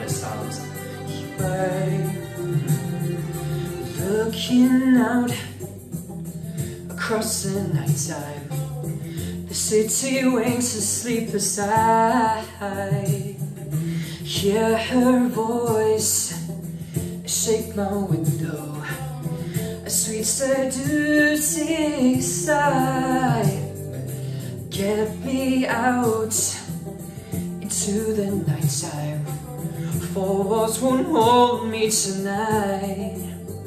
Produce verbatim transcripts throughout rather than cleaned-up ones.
minor sounds. Right. Looking out across the nighttime, the city winks a sleepless eye. Hear her voice shake my window, a sweet seducing sigh. Get me out into the nighttime, four walls won't hold me tonight.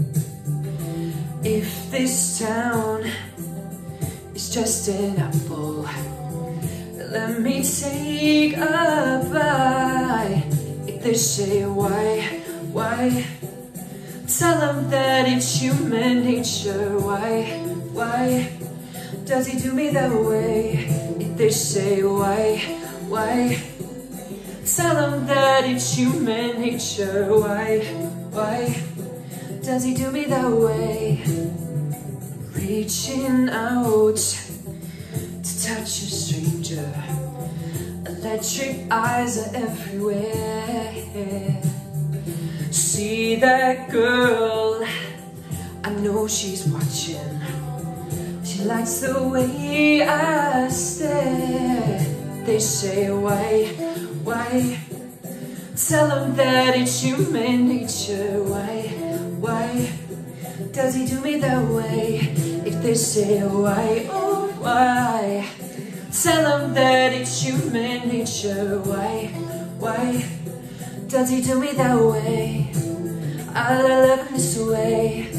If this town is just an apple, let me take a bite. If they say why, why, tell them that it's human nature. Why, why does he do me that way? If they say why, why, tell them that it's human nature. Why, why does he do me that way? Reaching out to touch a stranger, electric eyes are everywhere. See that girl, I know she's watching. She likes the way I stare. They say why, why, tell them that it's human nature. Why, why does he do me that way? If they say why, oh why, tell them that it's human nature. Why, why does he do me that way? I love him this way.